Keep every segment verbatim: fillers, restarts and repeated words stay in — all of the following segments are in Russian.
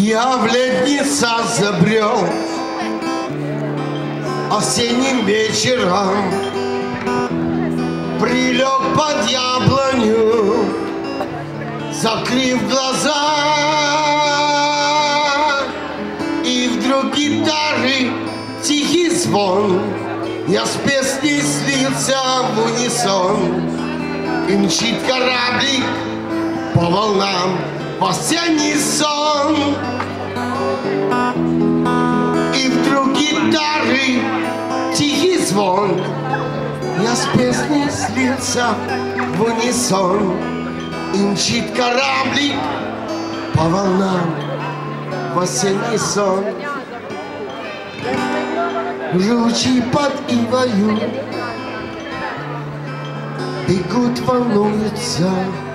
Я в летница забрел осенним вечером, прилег под яблоню, закрыв глаза, и вдруг гитары тихий звон, я с песней слился в унисон, и мчит кораблик по волнам в осенний сон. И вдруг гитары тихий звон, я с песней слился в унисон, и мчит кораблик по волнам в осенний сон. Ручьи под ивою бегут, волнуются,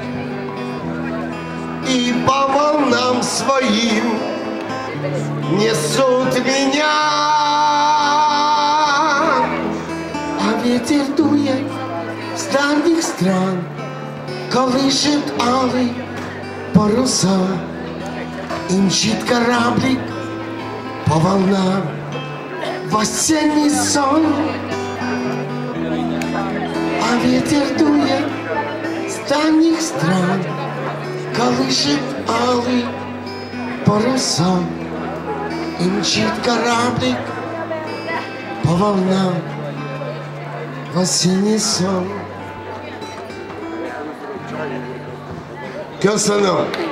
и по волнам своим несут меня. А ветер дует с дальних стран, колышет алый паруса, и мчит кораблик по волнам в осенний сон. А ветер дует с дальних стран, колышет алый паруса, и мчит кораблик по волнам в осенний сон. Köszönöm.